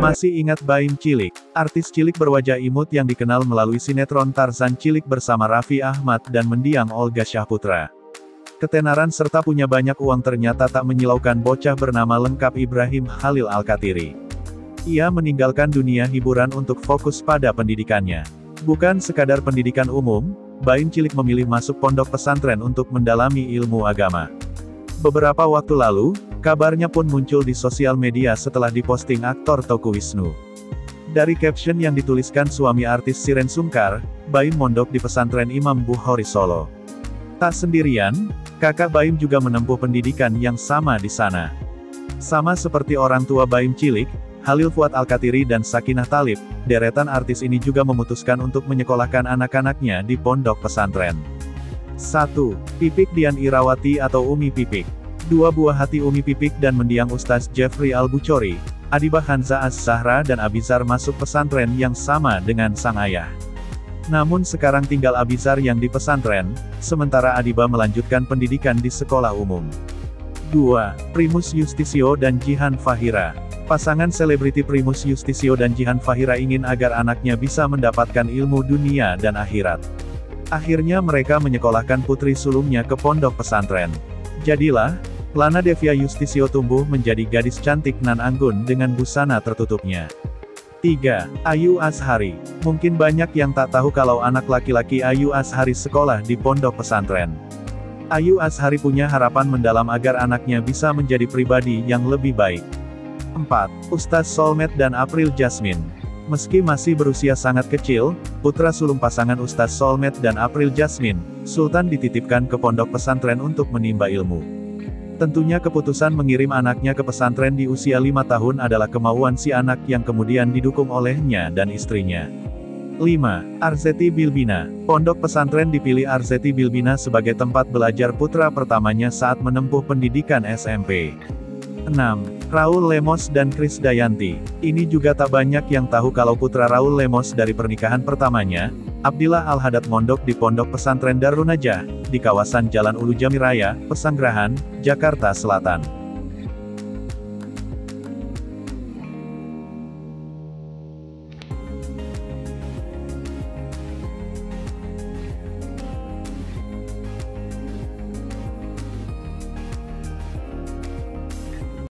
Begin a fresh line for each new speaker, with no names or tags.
Masih ingat Baim Cilik? Artis cilik berwajah imut yang dikenal melalui sinetron Tarzan Cilik bersama Raffi Ahmad dan mendiang Olga Syahputra. Ketenaran serta punya banyak uang ternyata tak menyilaukan bocah bernama lengkap Ibrahim Khalil Alkatiri. Ia meninggalkan dunia hiburan untuk fokus pada pendidikannya. Bukan sekadar pendidikan umum, Baim Cilik memilih masuk pondok pesantren untuk mendalami ilmu agama. Beberapa waktu lalu, kabarnya pun muncul di sosial media setelah diposting aktor Teuku Wisnu. Dari caption yang dituliskan suami artis Shireen Sungkar, Baim mondok di pesantren Imam Bukhari Solo. Tak sendirian, kakak Baim juga menempuh pendidikan yang sama di sana. Sama seperti orang tua Baim Cilik, Khalil Fuad Alkatiri dan Sakinah Thalib, deretan artis ini juga memutuskan untuk menyekolahkan anak-anaknya di pondok pesantren. 1. Pipik Dian Irawati atau Umi Pipik. Dua buah hati Umi Pipik dan mendiang Ustaz Jeffrey Al-Buchori, Adibah Hanza Az-Zahra dan Abizar masuk pesantren yang sama dengan sang ayah. Namun sekarang tinggal Abizar yang di pesantren, sementara Adibah melanjutkan pendidikan di sekolah umum. 2. Primus Yustisio dan Jihan Fahira. Pasangan selebriti Primus Yustisio dan Jihan Fahira ingin agar anaknya bisa mendapatkan ilmu dunia dan akhirat. Akhirnya mereka menyekolahkan putri sulungnya ke pondok pesantren. Jadilah, Lana Devia Yustisio tumbuh menjadi gadis cantik nan anggun dengan busana tertutupnya. 3. Ayu Azhari. Mungkin banyak yang tak tahu kalau anak laki-laki Ayu Azhari sekolah di pondok pesantren. Ayu Azhari punya harapan mendalam agar anaknya bisa menjadi pribadi yang lebih baik. 4. Ustaz Solmed dan April Jasmine. Meski masih berusia sangat kecil, putra sulung pasangan Ustaz Solmed dan April Jasmine, Sultan dititipkan ke pondok pesantren untuk menimba ilmu. Tentunya keputusan mengirim anaknya ke pesantren di usia 5 tahun adalah kemauan si anak yang kemudian didukung olehnya dan istrinya. 5. Arzetti Bilbina. Pondok pesantren dipilih Arzetti Bilbina sebagai tempat belajar putra pertamanya saat menempuh pendidikan SMP. 6. Raul Lemos dan Krisdayanti. Ini juga tak banyak yang tahu kalau putra Raul Lemos dari pernikahan pertamanya, Abdillah Al-Hadad mondok di pondok pesantren Darun Najah, di kawasan Jalan Ulu Jami Raya, Pesanggerahan, Jakarta Selatan.